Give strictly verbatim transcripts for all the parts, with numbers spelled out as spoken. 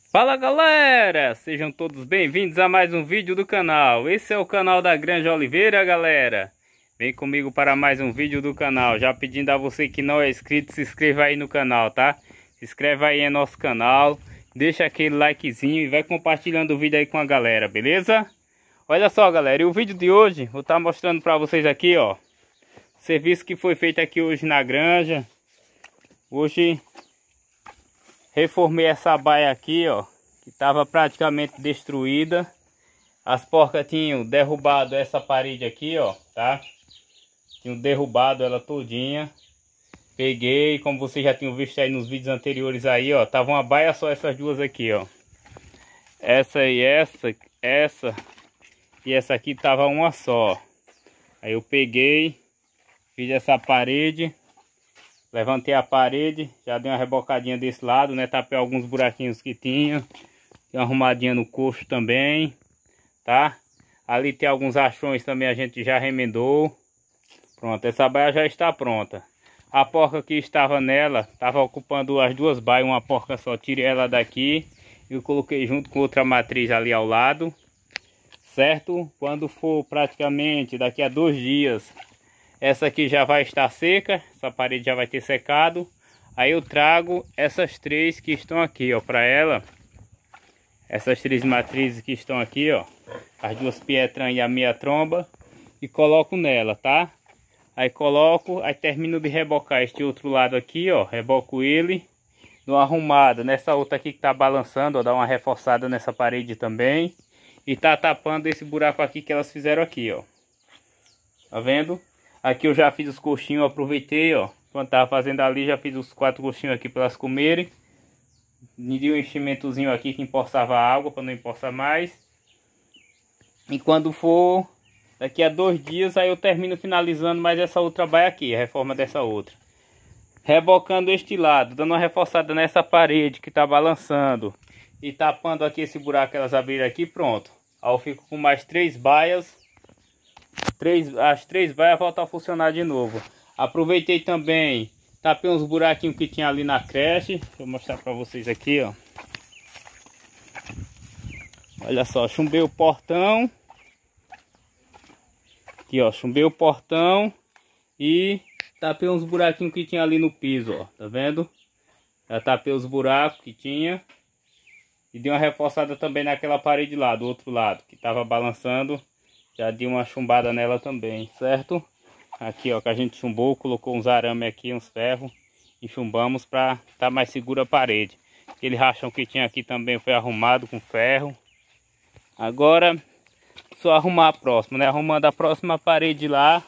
Fala galera, sejam todos bem-vindos a mais um vídeo do canal. Esse é o canal da Granja Oliveira, galera. Vem comigo para mais um vídeo do canal. Já pedindo a você que não é inscrito, se inscreva aí no canal, tá? Se inscreve aí em nosso canal, deixa aquele likezinho e vai compartilhando o vídeo aí com a galera, beleza? Olha só galera, e o vídeo de hoje vou estar mostrando para vocês aqui, ó, o serviço que foi feito aqui hoje na granja. Hoje reformei essa baia aqui, ó, que estava praticamente destruída. As porcas tinham derrubado essa parede aqui, ó, tá? Tinham derrubado ela todinha. Peguei, como vocês já tinham visto aí nos vídeos anteriores aí, ó, tava uma baia só essas duas aqui, ó. Essa e essa, essa e essa aqui tava uma só. Aí eu peguei, fiz essa parede. Levantei a parede, já dei uma rebocadinha desse lado, né? Tapei alguns buraquinhos que tinha. Tem uma arrumadinha no coxo também, tá? Ali tem alguns achões também, a gente já remendou. Pronto, essa baia já está pronta. A porca que estava nela, estava ocupando as duas baias, uma porca só. Tirei ela daqui e eu coloquei junto com outra matriz ali ao lado. Certo? Quando for praticamente daqui a dois dias... Essa aqui já vai estar seca, essa parede já vai ter secado. Aí eu trago essas três que estão aqui, ó, para ela. Essas três matrizes que estão aqui, ó. As duas pietrãs e a meia tromba. E coloco nela, tá? Aí coloco, aí termino de rebocar este outro lado aqui, ó. Reboco ele. Dou uma arrumada nessa outra aqui que tá balançando, ó. Dá uma reforçada nessa parede também. E tá tapando esse buraco aqui que elas fizeram aqui, ó. Tá vendo? Aqui eu já fiz os coxinhos, aproveitei, ó. Quando tava fazendo ali, já fiz os quatro coxinhos aqui para elas comerem. Me dei um enchimentozinho aqui que empoçava a água, para não empoçar mais. E quando for daqui a dois dias, aí eu termino finalizando mais essa outra baia aqui, a reforma dessa outra. Rebocando este lado, dando uma reforçada nessa parede que tá balançando. E tapando aqui esse buraco que elas abriram aqui, pronto. Aí eu fico com mais três baias. Três, as três baias voltam a funcionar de novo. Aproveitei também, tapei uns buraquinhos que tinha ali na creche. Deixa eu mostrar para vocês aqui, ó. Olha só, chumbei o portão. Aqui, ó, chumbei o portão e tapei uns buraquinhos que tinha ali no piso, ó. Tá vendo? Já tapei os buracos que tinha. E dei uma reforçada também naquela parede lá, do outro lado, que tava balançando. Já dei uma chumbada nela também, certo? Aqui, ó, que a gente chumbou, colocou uns arame aqui, uns ferros. E chumbamos para estar mais segura a parede. Aquele rachão que tinha aqui também foi arrumado com ferro. Agora, só arrumar a próxima, né? Arrumando a próxima parede lá.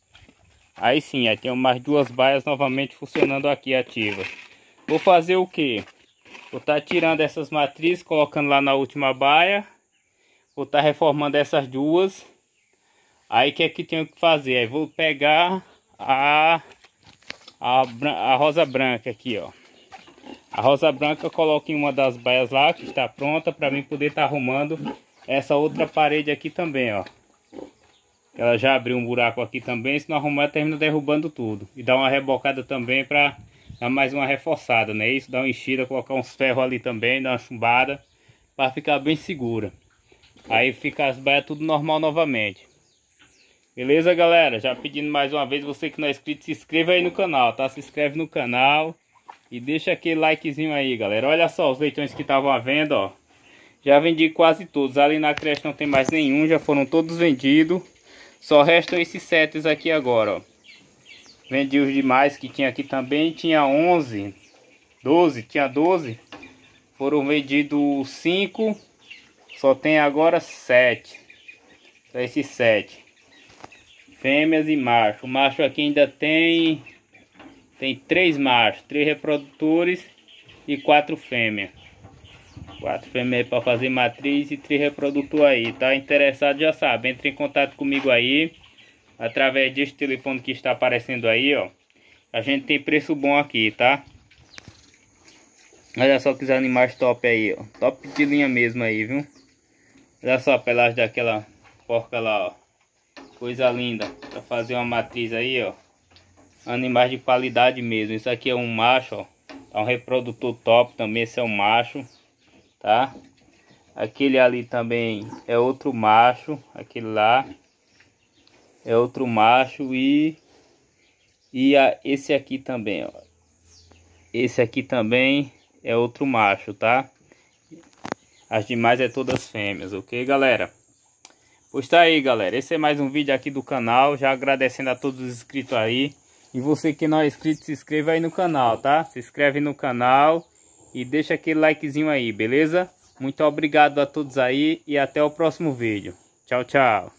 Aí sim, aí tem mais duas baias novamente funcionando aqui, ativas. Vou fazer o quê? Vou estar tirando essas matrizes, colocando lá na última baia. Vou estar reformando essas duas. Aí o que é que tenho que fazer? Aí vou pegar a, a, a rosa branca aqui, ó. A rosa branca eu coloco em uma das baias lá, que está pronta, para mim poder estar arrumando essa outra parede aqui também, ó. Ela já abriu um buraco aqui também, se não arrumar termina derrubando tudo. E dá uma rebocada também para dar mais uma reforçada, né? Isso, dá uma enchida, colocar uns ferros ali também, dar uma chumbada, para ficar bem segura. Aí fica as baias tudo normal novamente. Beleza, galera? Já pedindo mais uma vez, você que não é inscrito, se inscreva aí no canal, tá? Se inscreve no canal e deixa aquele likezinho aí, galera. Olha só os leitões que estavam à venda, ó. Já vendi quase todos. Ali na creche não tem mais nenhum, já foram todos vendidos. Só restam esses setes aqui agora, ó. Vendi os demais que tinha aqui também. Tinha onze, doze, tinha doze. Foram vendidos cinco. Só tem agora sete. Só esses sete. Fêmeas e macho. O macho aqui ainda tem tem três machos, três reprodutores e quatro fêmeas. Quatro fêmeas para fazer matriz e três reprodutores aí. Tá interessado já sabe, entre em contato comigo aí através deste telefone que está aparecendo aí, ó. A gente tem preço bom aqui, tá? Olha só que os animais top aí, ó. Top de linha mesmo aí, viu? Olha só a pelagem daquela porca lá, ó. Coisa linda. Pra fazer uma matriz aí, ó. Animais de qualidade mesmo. Isso aqui é um macho, ó. É um reprodutor top também. Esse é um macho. tá? Aquele ali também é outro macho, aquele lá é outro macho e e a, esse aqui também, ó. Esse aqui também é outro macho, tá? As demais é todas fêmeas, ok, galera? Pois tá aí, galera. Esse é mais um vídeo aqui do canal. Já agradecendo a todos os inscritos aí. E você que não é inscrito, se inscreva aí no canal, tá? Se inscreve no canal e deixa aquele likezinho aí, beleza? Muito obrigado a todos aí e até o próximo vídeo. Tchau, tchau.